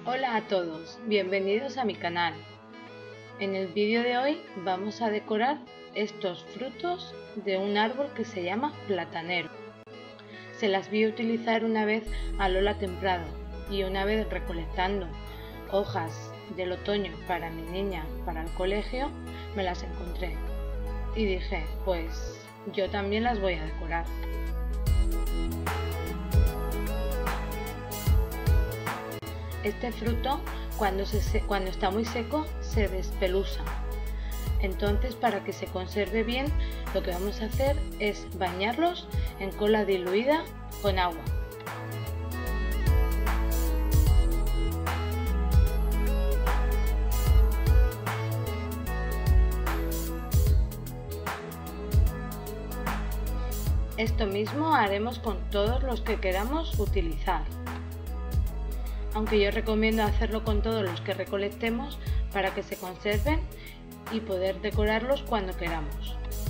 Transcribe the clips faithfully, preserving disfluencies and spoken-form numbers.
Hola a todos, bienvenidos a mi canal. En el vídeo de hoy vamos a decorar estos frutos de un árbol que se llama platanero. Se las vi utilizar una vez a Lola Temprado y una vez recolectando hojas del otoño para mi niña para el colegio me las encontré y dije, pues yo también las voy a decorar. Este fruto cuando, se, cuando está muy seco se despelusa, entonces para que se conserve bien lo que vamos a hacer es bañarlos en cola diluida con agua. Esto mismo haremos con todos los que queramos utilizar, aunque yo recomiendo hacerlo con todos los que recolectemos para que se conserven y poder decorarlos cuando queramos.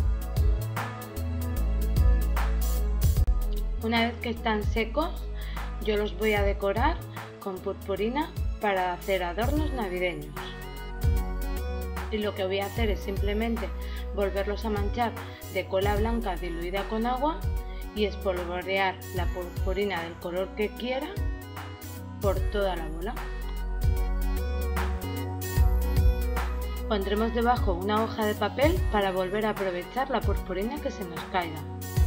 Una vez que están secos, yo los voy a decorar con purpurina para hacer adornos navideños. Y lo que voy a hacer es simplemente volverlos a manchar de cola blanca diluida con agua y espolvorear la purpurina del color que quiera por toda la bola. Pondremos debajo una hoja de papel para volver a aprovechar la purpurina que se nos caiga.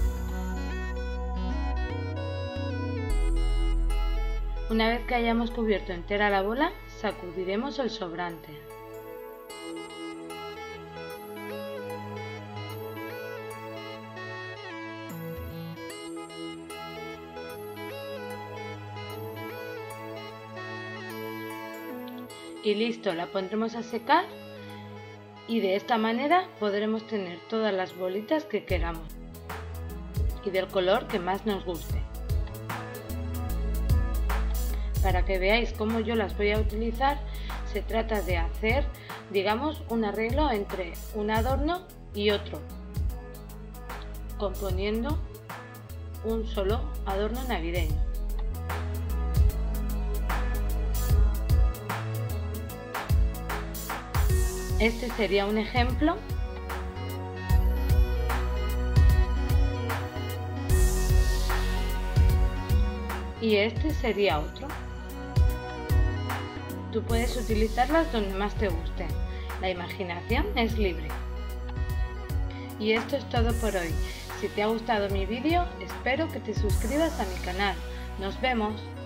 Una vez que hayamos cubierto entera la bola, sacudiremos el sobrante. Y listo, la pondremos a secar y de esta manera podremos tener todas las bolitas que queramos y del color que más nos guste. Para que veáis cómo yo las voy a utilizar, se trata de hacer, digamos, un arreglo entre un adorno y otro, componiendo un solo adorno navideño. Este sería un ejemplo. Y este sería otro. Tú puedes utilizarlas donde más te guste. La imaginación es libre. Y esto es todo por hoy. Si te ha gustado mi vídeo, espero que te suscribas a mi canal. Nos vemos.